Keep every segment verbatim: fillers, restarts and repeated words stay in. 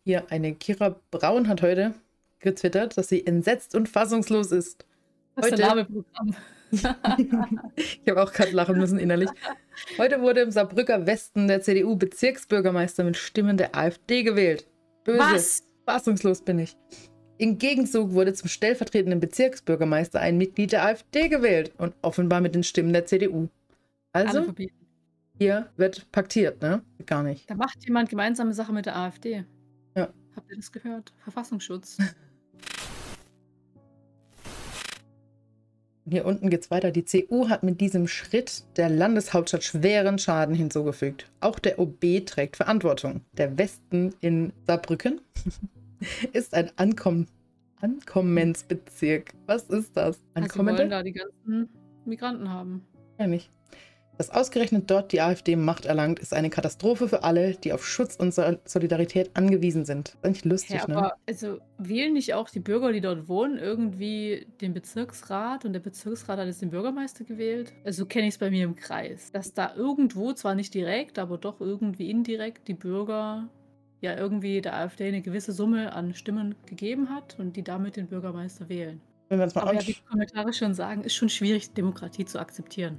Hier, eine Kira Braun hat heute getwittert, dass sie entsetzt und fassungslos ist. Das ist der Name Programm. Ich habe auch gerade lachen müssen innerlich. Heute wurde im Saarbrücker Westen der C D U-Bezirksbürgermeister mit Stimmen der AfD gewählt. Böse. Was? Fassungslos bin ich. Im Gegenzug wurde zum stellvertretenden Bezirksbürgermeister ein Mitglied der AfD gewählt und offenbar mit den Stimmen der C D U. Also, hier wird paktiert, ne? Gar nicht. Da macht jemand gemeinsame Sache mit der AfD. Ja. Habt ihr das gehört? Verfassungsschutz. Hier unten geht's weiter. Die C D U hat mit diesem Schritt der Landeshauptstadt schweren Schaden hinzugefügt. Auch der O B trägt Verantwortung. Der Westen in Saarbrücken ist ein Ankommen Ankommensbezirk. Was ist das? Ankommende? Sie wollen da die ganzen Migranten haben. Ja, nicht. Dass ausgerechnet dort die AfD Macht erlangt, ist eine Katastrophe für alle, die auf Schutz und Solidarität angewiesen sind. Das ist eigentlich lustig, ja, ne? Aber also wählen nicht auch die Bürger, die dort wohnen, irgendwie den Bezirksrat und der Bezirksrat hat jetzt den Bürgermeister gewählt? Also kenne ich es bei mir im Kreis. Dass da irgendwo, zwar nicht direkt, aber doch irgendwie indirekt die Bürger ja irgendwie der AfD eine gewisse Summe an Stimmen gegeben hat und die damit den Bürgermeister wählen. Wenn wir uns mal aber ja, wie die Kommentare schon sagen, ist schon schwierig, Demokratie zu akzeptieren.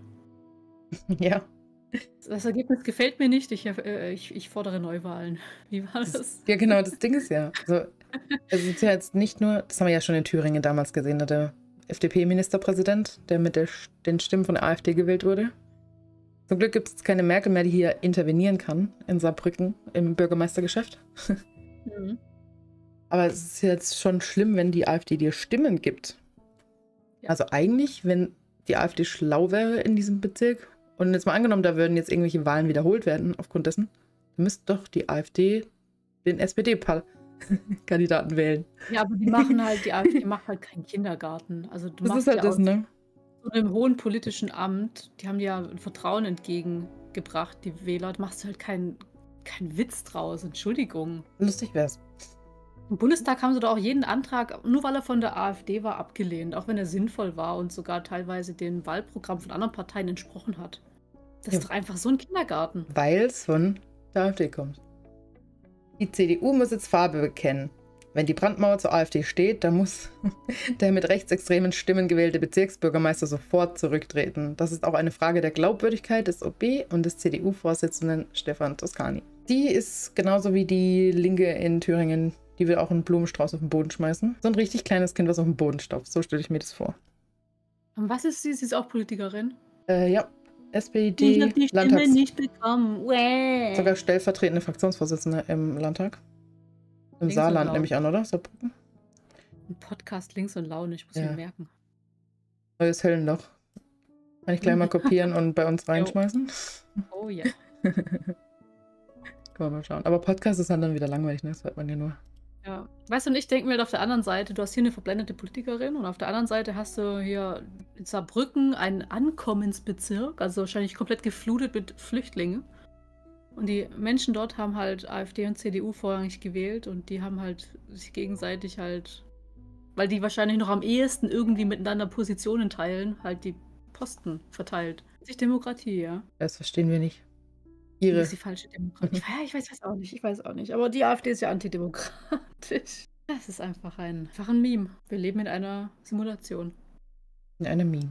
Ja. Das Ergebnis gefällt mir nicht. Ich, äh, ich, ich fordere Neuwahlen. Wie war das? das? Ja, genau, das Ding ist ja. Also, es ist ja jetzt nicht nur, das haben wir ja schon in Thüringen damals gesehen, der F D P-Ministerpräsident, der mit der, den Stimmen von der AfD gewählt wurde. Zum Glück gibt es keine Merkel mehr, die hier intervenieren kann in Saarbrücken im Bürgermeistergeschäft. Mhm. Aber es ist jetzt schon schlimm, wenn die AfD dir Stimmen gibt. Ja. Also eigentlich, wenn die AfD schlau wäre in diesem Bezirk und jetzt mal angenommen, da würden jetzt irgendwelche Wahlen wiederholt werden aufgrund dessen, dann müsste doch die AfD den S P D-Kandidaten wählen. Ja, aber die machen halt, die AfD macht halt keinen Kindergarten. Also du das machst ist halt ja das, ne? So einem hohen politischen Amt, die haben ja ein Vertrauen entgegengebracht, die Wähler. Da machst du halt keinen kein Witz draus, Entschuldigung. Lustig wär's. Im Bundestag haben sie doch auch jeden Antrag, nur weil er von der AfD war, abgelehnt, auch wenn er sinnvoll war und sogar teilweise dem Wahlprogramm von anderen Parteien entsprochen hat. Das ja. ist doch einfach so ein Kindergarten. Weil es von der AfD kommt. Die C D U muss jetzt Farbe bekennen. Wenn die Brandmauer zur AfD steht, dann muss der mit rechtsextremen Stimmen gewählte Bezirksbürgermeister sofort zurücktreten. Das ist auch eine Frage der Glaubwürdigkeit des O B und des C D U-Vorsitzenden Stefan Toscani. Die ist genauso wie die Linke in Thüringen, die will auch einen Blumenstrauß auf den Boden schmeißen. So ein richtig kleines Kind, was auf den Boden stopft. So stelle ich mir das vor. Und was ist sie? Sie ist auch Politikerin? Äh, ja. S P D, ich habe die Stimme Landtags nicht bekommen. Uäh. Sogar stellvertretende Fraktionsvorsitzende im Landtag. Im links Saarland nehme ich an, oder? Saarbrücken? Ein Podcast links und Laune, ich muss ja. mir merken. Neues Höllenloch. Kann ich gleich mal kopieren und bei uns reinschmeißen? Oh ja. Können wir mal schauen. Aber Podcast ist dann wieder langweilig, ne? Das hört man ja nur. Ja. Weißt du, und ich denke mir halt auf der anderen Seite, du hast hier eine verblendete Politikerin und auf der anderen Seite hast du hier in Saarbrücken einen Ankommensbezirk, also wahrscheinlich komplett geflutet mit Flüchtlingen. Und die Menschen dort haben halt AfD und C D U vorrangig gewählt und die haben halt sich gegenseitig halt, weil die wahrscheinlich noch am ehesten irgendwie miteinander Positionen teilen, halt die Posten verteilt. Das ist Demokratie, ja. Das verstehen wir nicht. Ihre. Das ist die falsche Demokratie. Ja, ich weiß das auch nicht, ich weiß auch nicht. Aber die AfD ist ja antidemokratisch. Das ist einfach ein, einfach ein Meme. Wir leben in einer Simulation. In einem Meme.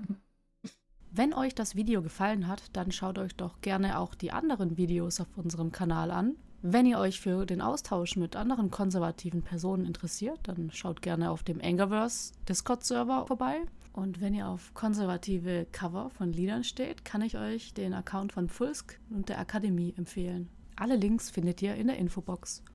Wenn euch das Video gefallen hat, dann schaut euch doch gerne auch die anderen Videos auf unserem Kanal an. Wenn ihr euch für den Austausch mit anderen konservativen Personen interessiert, dann schaut gerne auf dem Angerverse Discord-Server vorbei. Und wenn ihr auf konservative Cover von Liedern steht, kann ich euch den Account von Fulsk und der Akademie empfehlen. Alle Links findet ihr in der Infobox.